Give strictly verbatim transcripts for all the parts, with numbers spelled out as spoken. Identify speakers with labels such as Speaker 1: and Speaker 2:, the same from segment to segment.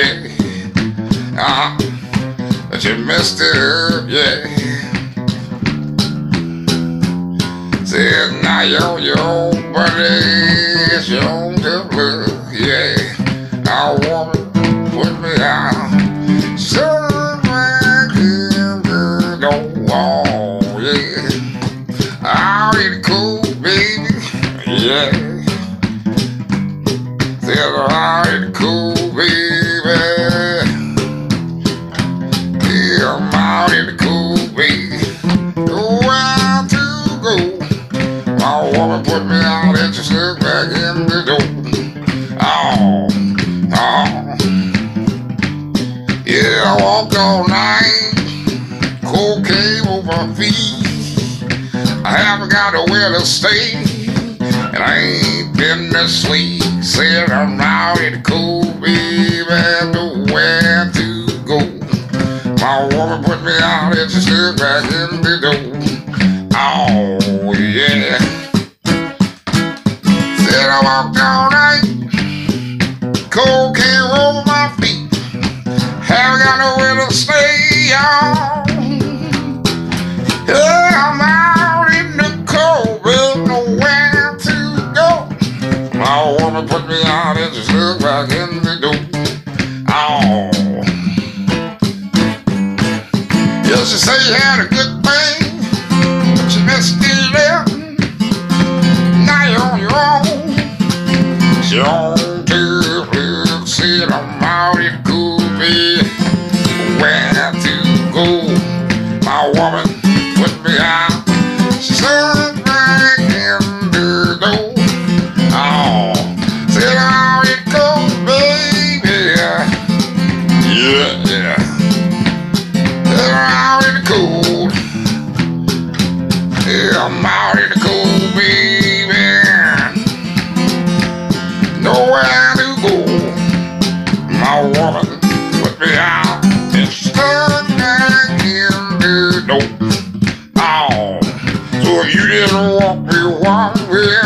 Speaker 1: yeah. Uh-huh. But you messed it up, yeah. Said now you're your buddy, it's your own good look, yeah. I want to put me out. So I can go on, yeah. I'll eat cool, baby, yeah. Said I'll eat cool, baby. Yeah, I'm out in the cool, baby. Where to go? My woman put me out and she slipped back in the door. Oh, oh. Yeah, I walked all night, cocaine over my feet. I haven't got nowhere to stay, and I ain't been to sleep. Said I'm out in the cool, baby, nowhere to go. My woman put me out and she stood back in the door. Oh, yeah. Said I walked all night, cocaine over my feet. Haven't got nowhere to stay, y'all. Yeah, I'm out in the cold, but nowhere to go. My woman put me out and she stood back in the door. Oh. Yeah, she said you had a good thing, but you messed it up. Now you're on your own. She on to look, said I'm out in the cool, baby. Where to go? My woman put me out. She stood back in the door. Oh, said out it goes, baby. Yeah, yeah. Said out in the cold. Yeah, I'm out in the cold, baby. Nowhere to go. My woman put me out and she stood back in the door. Oh, so if you didn't want me one way,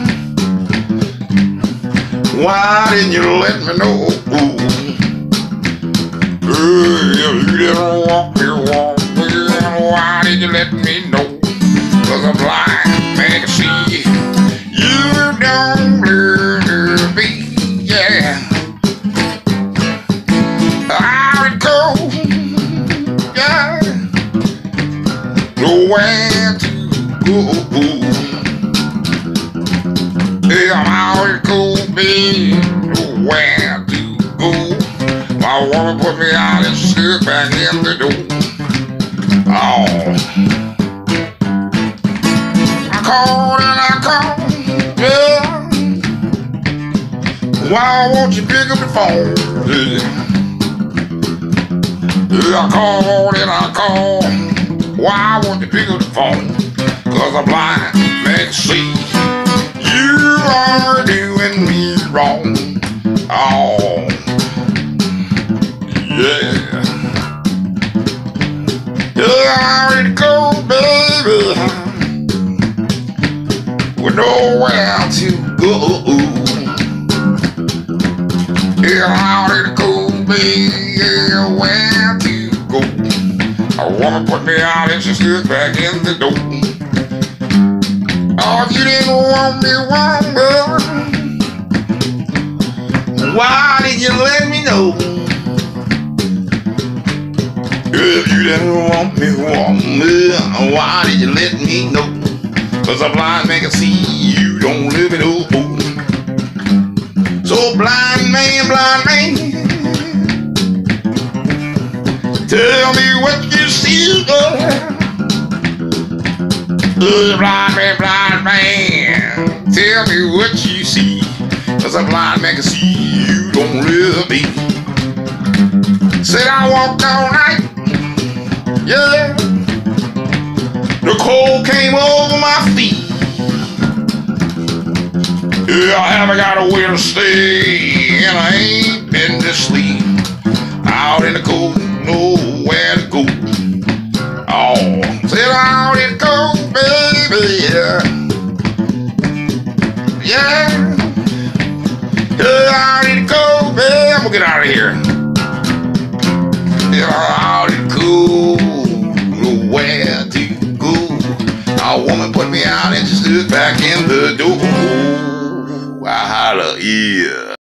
Speaker 1: why didn't you let me know? Uh, if you didn't want me one way, why did you let me know? Cause I'm blind, man, can see you don't love me, yeah. I would go, yeah. Nowhere to go. Yeah, I'm out in the cold, baby. Nowhere to go. My woman put me out and she stood back in the door. Oh. I called and I called, yeah. Why won't you pick up the phone? Yeah. Yeah, I called and I called. Why won't you pick up the phone? Cause I'm blind, man, see. You are doing me wrong. Oh, yeah. Yeah, I already go, baby. With nowhere to go. Yeah, I already go, baby. Yeah, where to go? A woman put me out and she stood back in the door. Oh, if you didn't want me one more, why did you let me know? If you didn't want me one more, why did you let me know? Cause a blind man can see you don't live in no hole. So blind man, blind man, tell me what you see, girl. Uh, blind man, blind man, tell me what you see. Cause a blind man can see you don't love me. Said I walked all night, yeah. The cold came over my feet. Yeah, I haven't got a way to stay, and I ain't been to sleep. Out in the cold, nowhere to go. Oh, said out in the cold, baby, yeah. Yeah. Yeah, out in the cold, baby. I'm gonna get out of here. out and cool, nowhere to go. A woman put me out and she stood back in the door. I holler, yeah.